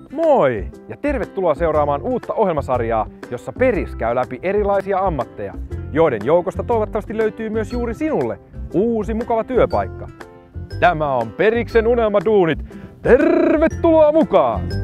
Moi! Ja tervetuloa seuraamaan uutta ohjelmasarjaa, jossa Peris käy läpi erilaisia ammatteja, joiden joukosta toivottavasti löytyy myös juuri sinulle uusi mukava työpaikka. Tämä on Periksen unelmaduunit. Tervetuloa mukaan!